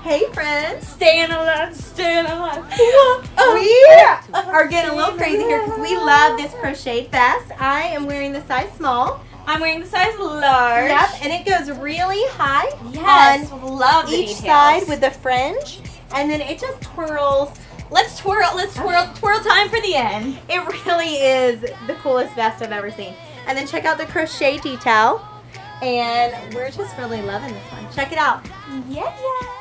Hey friends! Staying alive, staying alive. We are getting a little crazy here because we love this crocheted vest. I am wearing the size small. I'm wearing the size large. Yep, and it goes really high on love each side with the fringe, and then it just twirls. Let's twirl time for the end. It really is the coolest vest I've ever seen. And then check out the crochet detail, and we're just really loving this one. Check it out. Yeah.